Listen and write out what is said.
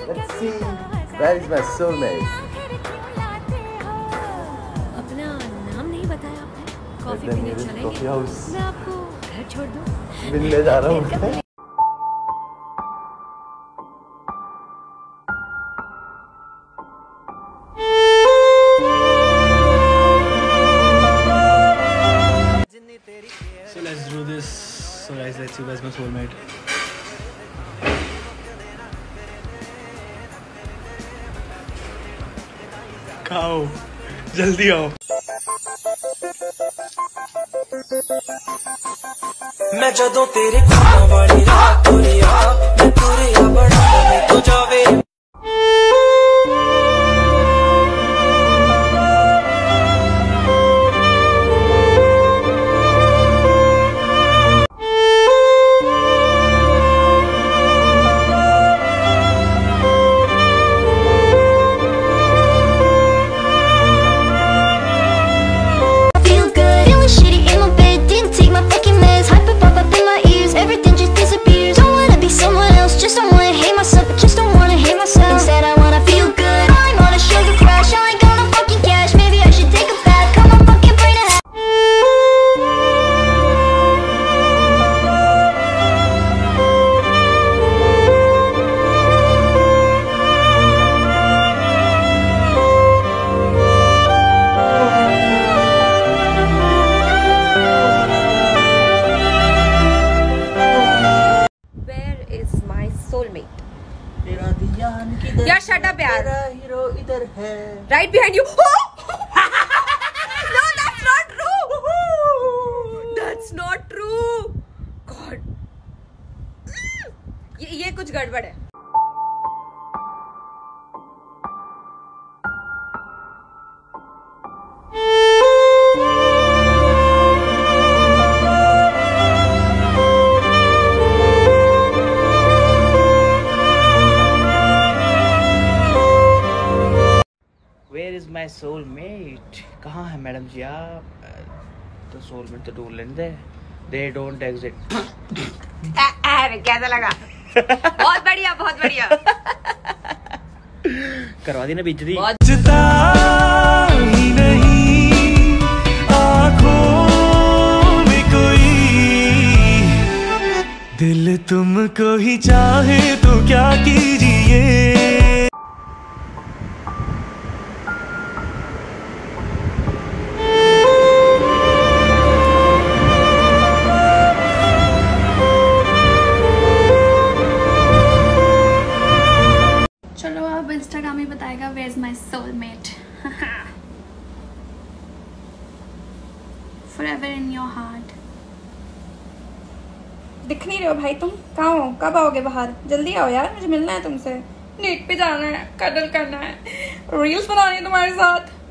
Let's see where is my soulmate. अपना नाम नहीं बताया आपने? कॉफी पीने चलेंगे? मैं आपको घर छोड़ दूं? मिलने जा रहा हूँ। So let's do this. So guys, let's see where's my soulmate. खाओ, जल्दी आओ। मैं जदों तेरे खाना वाली रात होरिया मैं तुरे बड़ा मैं तो जावे यार शट अप यार। हीरो इधर है right behind you. No, that's not true. That's not true. God. ये कुछ गड़बड़ है। Where is my soulmate? कहाँ है मैडम जी आप? तो soulmate तो ढूंढ लेंगे। They don't exist. कैसा लगा? बहुत बढ़िया, बहुत बढ़िया। करवा दी ना बेइज्जती। बचता ही नहीं आँखों में कोई दिल तुमको ही चाहे तो क्या कीजिए। चलो अब इंस्टाग्राम ही बताएगा where is my soulmate. Forever in your heart. दिख नहीं रहे हो भाई तुम? कहाँ हो? कब आओगे बाहर? जल्दी आओ यार, मुझे मिलना है तुमसे। डेट पे जाना है, कदल करना है, रील्स बनानी है तुम्हारे साथ।